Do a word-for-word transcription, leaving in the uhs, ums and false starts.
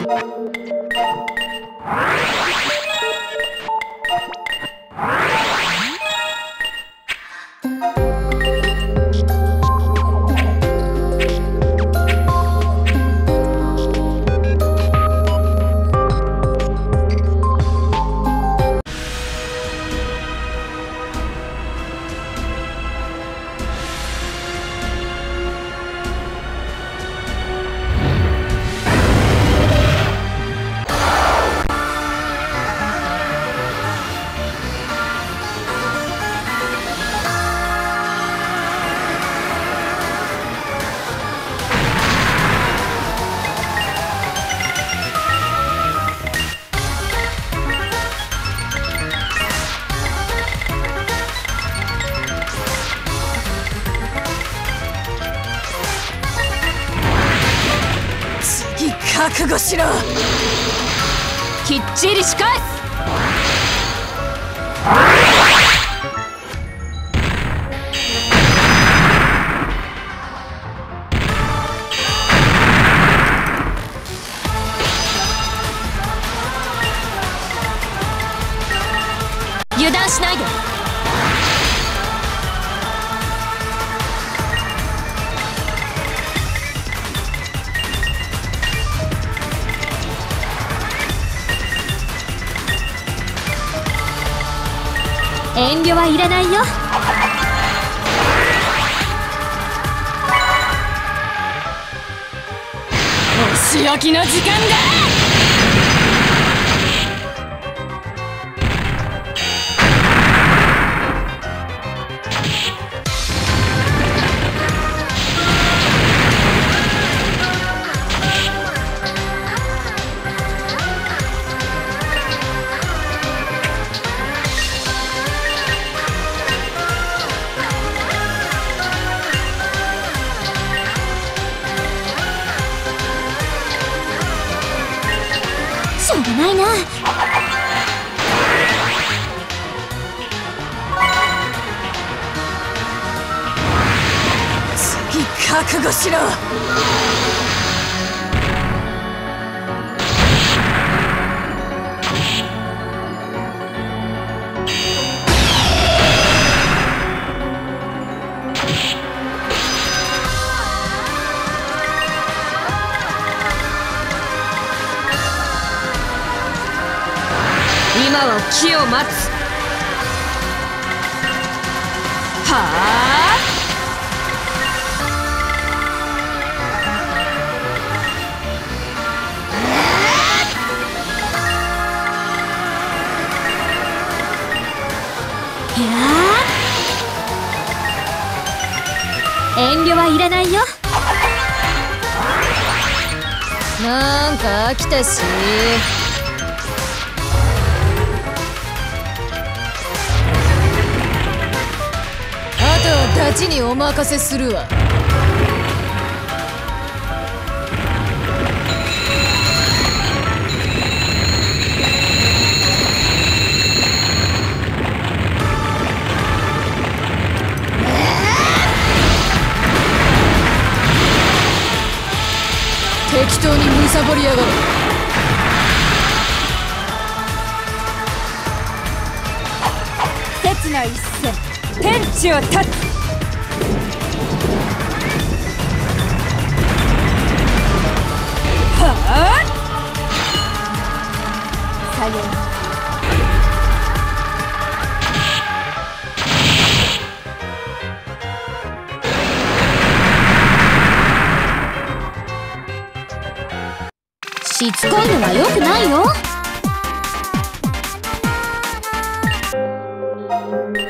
覚悟しろ。きっちり仕返す。油断しないで。遠慮はいらないよ。お仕置きの時間だ。しょうがないな。次覚悟しろ。今は機を待つ。はあ。いやー、遠慮はいらないよ。なんか飽きたし。ダチにお任せするわ。適当にむさぼりやがる。刹那一戦、天地を断つ。はあ。さようなら。しつこいのは良くないよ。